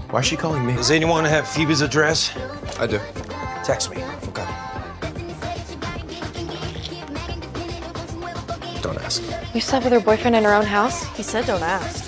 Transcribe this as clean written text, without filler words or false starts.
Why is she calling me? Does anyone have Phoebe's address? I do. Text me. Okay. Don't ask. You slept with her boyfriend in her own house? He said don't ask.